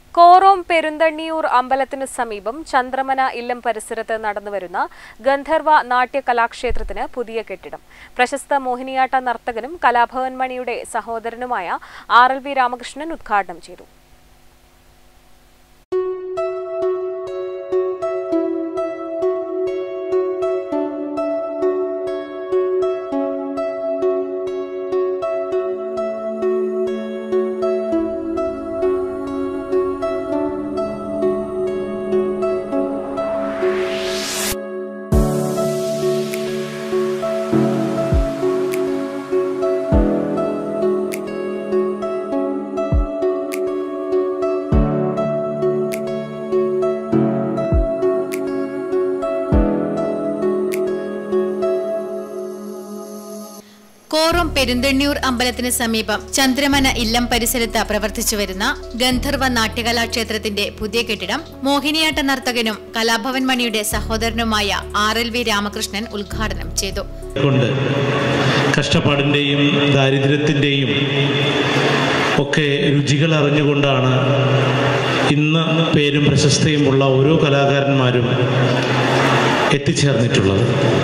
കോറോം പെരുന്തണ്ണിയൂർ അമ്പലത്തിന് സമീപം ചന്ദ്രമന ഇല്ലം പരിസരത്ത് നടന്നുവരുന്ന ഗന്ധർവ നാട്യ കലാക്ഷേത്രത്തിന് പുതിയ കെട്ടിടം. പ്രശസ്ത മോഹിനിയാട്ട നർത്തകനും കലാഭവൻ മണിയുടെ സഹോദരനുമായ RLV രാമകൃഷ്ണൻ ഉദ്ഘാടനം ചെയ്തു. കോറോം പെരുന്തണ്ണിയൂർ അമ്പലത്തിന് സമീപം ചന്ദ്രമന ഇല്ലം പരിസരത്ത് പ്രവർത്തിച്ചുവരുന്ന ഗന്ധർവ നാട്യകലാക്ഷേത്രത്തിന്റെ പുതിയ കെട്ടിടം മോഹിനിയാട്ട നർത്തകനും കലാഭവൻ മണിയുടെ സഹോദരനുമായ RLV രാമകൃഷ്ണൻ ഉദ്ഘാടനം ചെയ്തു. കഷ്ടപ്പാടിന്റെയും ദാരിദ്ര്യത്തിന്റെയും ഒക്കെ രുചികൾ അറിഞ്ഞുകൊണ്ടാണ് ഇന്ന് പേരും പ്രശസ്തിയുമുള്ള ഓരോ കലാകാരന്മാരും എത്തിച്ചേർന്നിട്ടുള്ളത്.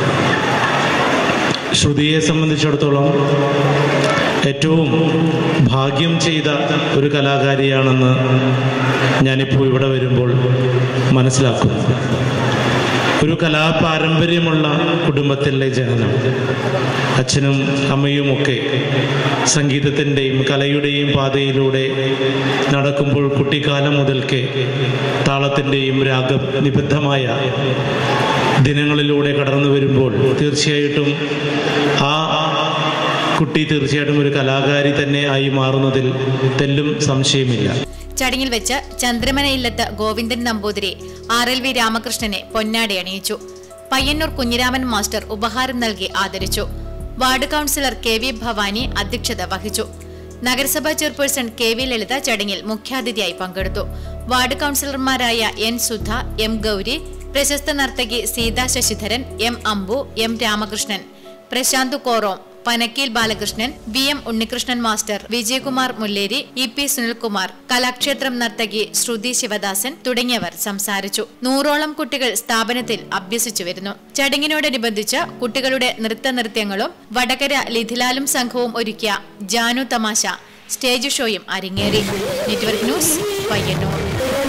ശ്രുതിയെ സംബന്ധിച്ചിടത്തോളം ഏറ്റവും ഭാഗ്യം ചെയ്ത ഒരു കലാകാരിയാണെന്ന് ഞാനിപ്പോൾ ഇവിടെ വരുമ്പോൾ മനസ്സിലാക്കുന്നു. ഒരു കലാപാരമ്പര്യമുള്ള കുടുംബത്തിലെ ജനനം, അച്ഛനും അമ്മയുമൊക്കെ സംഗീതത്തിൻ്റെയും കലയുടെയും പാതയിലൂടെ നടക്കുമ്പോൾ കുട്ടിക്കാലം മുതൽക്കേ താളത്തിൻ്റെയും രാഗനിബദ്ധമായ ദിനങ്ങളിലൂടെ കടന്നു വരുമ്പോൾ തീർച്ചയായിട്ടും ആ കുട്ടി തീർച്ചയായിട്ടും ഒരു കലാകാരി തന്നെ ആയി മാറുന്നതിൽ തെല്ലും സംശയമില്ല. ചടങ്ങിൽ വെച്ച് ചന്ദ്രമന ഇല്ലത്ത് ഗോവിന്ദൻ നമ്പൂതിരി RLV രാമകൃഷ്ണനെ പൊന്നാടി അണിയിച്ചു. പയ്യന്നൂർ കുഞ്ഞിരാമൻ മാസ്റ്റർ ഉപഹാരം നൽകി ആദരിച്ചു. വാർഡ് കൌൺസിലർ KV ഭവാനി അധ്യക്ഷത വഹിച്ചു. നഗരസഭാ ചെയർപേഴ്സൺ KV ലളിത ചടങ്ങിൽ മുഖ്യാതിഥിയായി പങ്കെടുത്തു. വാർഡ് കൌൺസിലർമാരായ N സുധ, M ഗൗരി, പ്രശസ്ത നർത്തകി Seetha Sasidharan, M Ambu, M Ramakrishnan, Prasanth Korom, Panakkeel Balakrishnan, VM Unnikrishnan master, Vijayakumar Mulleri, EP Sunilkumar, Kalakshetram നർത്തകി ശ്രുതി ശിവദാസൻ തുടങ്ങിയവർ സംസാരിച്ചു. 100ഓളം കുട്ടികൾ സ്ഥാപനത്തിൽ അഭ്യസിച്ചു വരുന്നു. ചടങ്ങിനോടനുബന്ധിച്ച് കുട്ടികളുടെ നൃത്തനൃത്യങ്ങളും വടകര ലിഥിലാലും സംഘവും ഒരുക്കിയ ജാനു തമാശ സ്റ്റേജ് ഷോയും അരങ്ങേറി. Network news, Payyanur.